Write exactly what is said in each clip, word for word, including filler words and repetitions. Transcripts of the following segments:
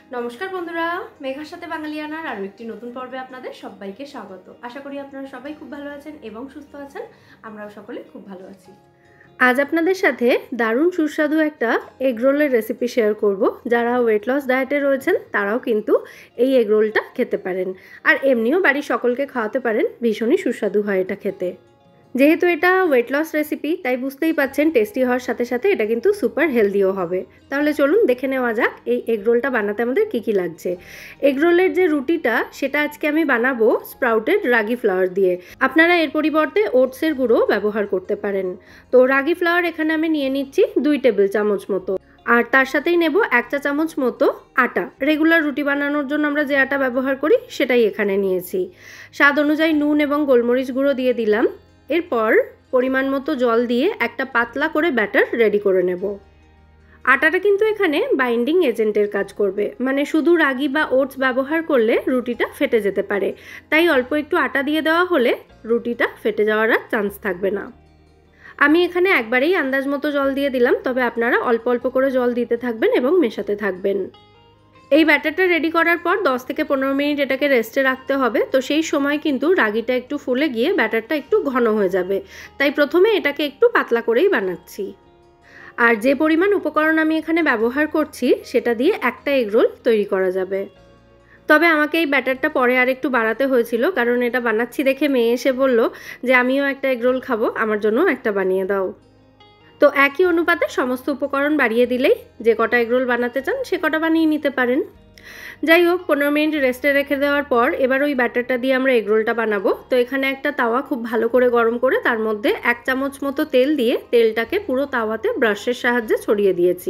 নমস্কার বন্ধুরা, মেঘার সাথে বাঙালিয়ানার আরও একটি নতুন পর্বে আপনাদের সবাইকে স্বাগত। আশা করি আপনারা সবাই খুব ভালো আছেন এবং সুস্থ আছেন। আমরাও সকলে খুব ভালো আছি। আজ আপনাদের সাথে দারুণ সুস্বাদু একটা এগ রোলের রেসিপি শেয়ার করব। যারা ওয়েট লস ডায়েটে রয়েছেন তারাও কিন্তু এই এগ রোলটা খেতে পারেন, আর এমনিও বাড়ির সকলকে খাওয়াতে পারেন। ভীষণই সুস্বাদু হয় এটা খেতে। যেহেতু এটা ওয়েট লস রেসিপি, তাই বুঝতেই পাচ্ছেন টেস্টি হওয়ার সাথে সাথে এটা কিন্তু সুপার হেলদিও হবে। তাহলে চলুন দেখে নেওয়া যাক এই এগ রোলটা বানাতে আমাদের কী কী লাগছে। এগ রোলের যে রুটিটা সেটা আজকে আমি বানাবো স্প্রাউটেড রাগি ফ্লাওয়ার দিয়ে। আপনারা এর পরিবর্তে ওটসের গুঁড়ো ব্যবহার করতে পারেন। তো রাগি ফ্লাওয়ার এখানে আমি নিয়ে নিচ্ছি দুই টেবিল চামচ মতো, আর তার সাথেই নেব এক চা চামচ মতো আটা। রেগুলার রুটি বানানোর জন্য আমরা যে আটা ব্যবহার করি সেটাই এখানে নিয়েছি। স্বাদ অনুযায়ী নুন এবং গোলমরিচ গুঁড়ো দিয়ে দিলাম। এরপর পরিমাণ মতো জল দিয়ে একটা পাতলা করে ব্যাটার রেডি করে নেব। আটাটা কিন্তু এখানে বাইন্ডিং এজেন্টের কাজ করবে, মানে শুধু রাগি বা ওটস ব্যবহার করলে রুটিটা ফেটে যেতে পারে। তাই অল্প একটু আটা দিয়ে দেওয়া হলে রুটিটা ফেটে যাওয়ার আর চান্স থাকবে না। আমি এখানে একবারেই আন্দাজ মতো জল দিয়ে দিলাম, তবে আপনারা অল্প অল্প করে জল দিতে থাকবেন এবং মেশাতে থাকবেন। এই ব্যাটারটা রেডি করার পর দশ থেকে পনেরো মিনিট এটাকে রেস্টে রাখতে হবে। তো সেই সময় কিন্তু রাগিটা একটু ফুলে গিয়ে ব্যাটারটা একটু ঘন হয়ে যাবে, তাই প্রথমে এটাকে একটু পাতলা করেই বানাচ্ছি। আর যে পরিমাণ উপকরণ আমি এখানে ব্যবহার করছি সেটা দিয়ে একটা এগ রোল তৈরি করা যাবে। তবে আমাকে এই ব্যাটারটা পরে আর একটু বাড়াতে হয়েছিল, কারণ এটা বানাচ্ছি দেখে মেয়ে এসে বলল যে আমিও একটা এগ রোল খাবো, আমার জন্য একটা বানিয়ে দাও। তো একই অনুপাতে সমস্ত উপকরণ বাড়িয়ে দিলেই যে কটা এগ রোল বানাতে চান সে কটা বানিয়ে নিতে পারেন। যাই হোক, পনেরো মিনিট রেস্টে রেখে দেওয়ার পর এবার ওই ব্যাটারটা দিয়ে আমরা এগ রোলটা বানাবো। তো এখানে একটা তাওয়া খুব ভালো করে গরম করে তার মধ্যে এক চামচ মতো তেল দিয়ে তেলটাকে পুরো তাওয়াতে ব্রাশের সাহায্যে ছড়িয়ে দিয়েছি।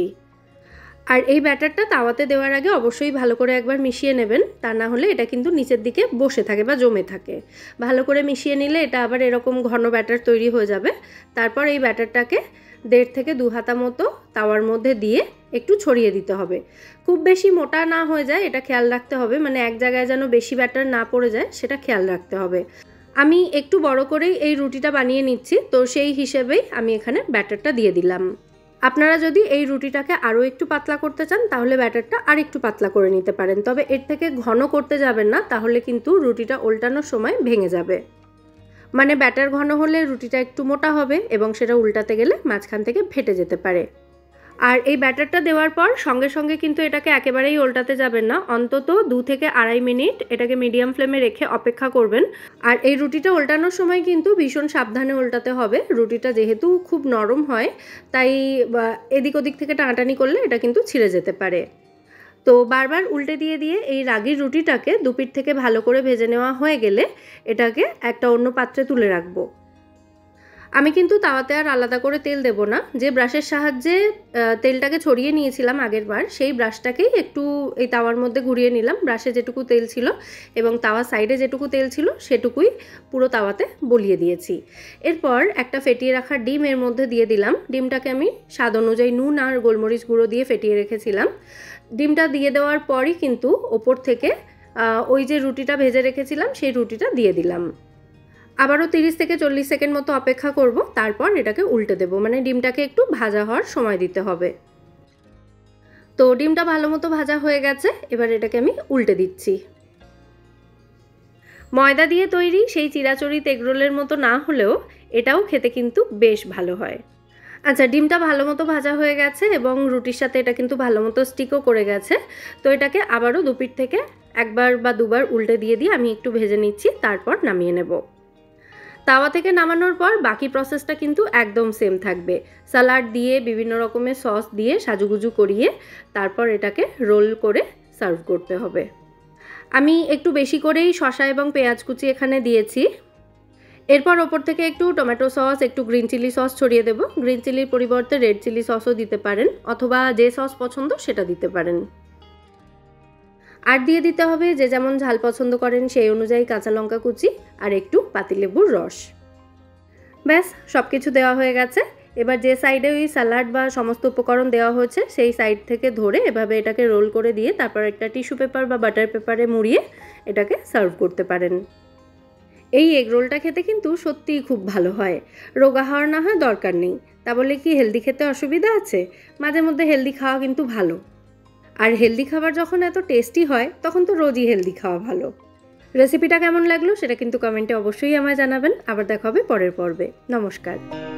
আর এই ব্যাটারটা তাওয়াতে দেওয়ার আগে অবশ্যই ভালো করে একবার মিশিয়ে নেবেন, তা না হলে এটা কিন্তু নিচের দিকে বসে থাকে বা জমে থাকে। ভালো করে মিশিয়ে নিলে এটা আবার এরকম ঘন ব্যাটার তৈরি হয়ে যাবে। তারপর এই ব্যাটারটাকে দেড় থেকে দু হাতা মতো তাওয়ার মধ্যে দিয়ে একটু ছড়িয়ে দিতে হবে। খুব বেশি মোটা না হয়ে যায় এটা খেয়াল রাখতে হবে, মানে এক জায়গায় যেন বেশি ব্যাটার না পড়ে যায় সেটা খেয়াল রাখতে হবে। আমি একটু বড় করেই এই রুটিটা বানিয়ে নিচ্ছি, তো সেই হিসেবেই আমি এখানে ব্যাটারটা দিয়ে দিলাম। আপনারা যদি এই রুটিটাকে আরও একটু পাতলা করতে চান তাহলে ব্যাটারটা আর একটু পাতলা করে নিতে পারেন, তবে এর থেকে ঘন করতে যাবেন না, তাহলে কিন্তু রুটিটা উল্টানোর সময় ভেঙে যাবে। মানে ব্যাটার ঘন হলে রুটিটা একটু মোটা হবে এবং সেটা উল্টাতে গেলে মাঝখান থেকে ফেটে যেতে পারে। আর এই ব্যাটারটা দেওয়ার পর সঙ্গে সঙ্গে কিন্তু এটাকে একেবারেই উল্টাতে যাবেন না, অন্তত দু থেকে আড়াই মিনিট এটাকে মিডিয়াম ফ্লেমে রেখে অপেক্ষা করবেন। আর এই রুটিটা উল্টানোর সময় কিন্তু ভীষণ সাবধানে উল্টাতে হবে। রুটিটা যেহেতু খুব নরম হয়, তাই এদিক ওদিক থেকে টানাটানি করলে এটা কিন্তু ছিঁড়ে যেতে পারে। তো বারবার উল্টে দিয়ে দিয়ে এই রাগির রুটিটাকে দুপিঠ থেকে ভালো করে ভেজে নেওয়া হয়ে গেলে এটাকে একটা অন্য পাত্রে তুলে রাখবো। আমি কিন্তু তাওয়াতে আর আলাদা করে তেল দেব না। যে ব্রাশের সাহায্যে তেলটাকে ছড়িয়ে নিয়েছিলাম আগের বার, সেই ব্রাশটাকেই একটু এই তাওয়ার মধ্যে ঘুরিয়ে নিলাম। ব্রাশে যেটুকু তেল ছিল এবং তাওয়ার সাইডে যেটুকু তেল ছিল সেটুকুই পুরো তাওয়াতে বলিয়ে দিয়েছি। এরপর একটা ফেটিয়ে রাখা ডিম এর মধ্যে দিয়ে দিলাম। ডিমটাকে আমি স্বাদ অনুযায়ী নুন আর গোলমরিচ গুঁড়ো দিয়ে ফেটিয়ে রেখেছিলাম। ডিমটা দিয়ে দেওয়ার পরই কিন্তু ওপর থেকে ওই যে রুটিটা ভেজে রেখেছিলাম সেই রুটিটা দিয়ে দিলাম। আবারও তিরিশ থেকে চল্লিশ সেকেন্ড মতো অপেক্ষা করব, তারপর এটাকে উল্টে দেব, মানে ডিমটাকে একটু ভাজা হওয়ার সময় দিতে হবে। তো ডিমটা ভালো মতো ভাজা হয়ে গেছে, এবার এটাকে আমি উল্টে দিচ্ছি। ময়দা দিয়ে তৈরি সেই চিরাচরিত এগ রোলের মতো না হলেও এটাও খেতে কিন্তু বেশ ভালো হয়। আচ্ছা, ডিমটা ভালো মতো ভাজা হয়ে গেছে এবং রুটির সাথে এটা কিন্তু ভালো মতো স্টিকও করে গেছে। তো এটাকে আবারও দুপিঠ থেকে একবার বা দুবার উল্টে দিয়ে দিয়ে আমি একটু ভেজে নিচ্ছি, তারপর নামিয়ে নেব। তাওয়া থেকে নামানোর পর বাকি প্রসেসটা কিন্তু একদম সেম থাকবে। স্যালাড দিয়ে বিভিন্ন রকমের সস দিয়ে সাজুগুজু করিয়ে তারপর এটাকে রোল করে সার্ভ করতে হবে। আমি একটু বেশি করেই শসা এবং পেঁয়াজ কুচি এখানে দিয়েছি। এরপর ওপর থেকে একটু টমেটো সস, একটু গ্রিন চিলি সস ছড়িয়ে দেব। গ্রিন চিলির পরিবর্তে রেড চিলি সসও দিতে পারেন, অথবা যে সস পছন্দ সেটা দিতে পারেন। আর দিয়ে দিতে হবে যে যেমন ঝাল পছন্দ করেন সেই অনুযায়ী কাঁচা লঙ্কা কুচি আর একটু পাতিলেবুর রস। ব্যাস, সব কিছু দেওয়া হয়ে গেছে। এবার যে সাইডে ওই স্যালাড বা সমস্ত উপকরণ দেওয়া হয়েছে সেই সাইড থেকে ধরে এভাবে এটাকে রোল করে দিয়ে তারপর একটা টিস্যু পেপার বা বাটার পেপারে মুড়িয়ে এটাকে সার্ভ করতে পারেন। এই এগ রোলটা খেতে কিন্তু সত্যিই খুব ভালো হয়। রোগা হওয়ার না হয় দরকার নেই, তা বলে কি হেলদি খেতে অসুবিধা আছে? মাঝে মধ্যে হেলদি খাওয়া কিন্তু ভালো। আর হেলদি খাবার যখন এত টেস্টি হয় তখন তো রোজই হেলদি খাওয়া ভালো। রেসিপিটা কেমন লাগলো সেটা কিন্তু কমেন্টে অবশ্যই আমায় জানাবেন। আবার দেখা হবে পরের পর্বে। নমস্কার।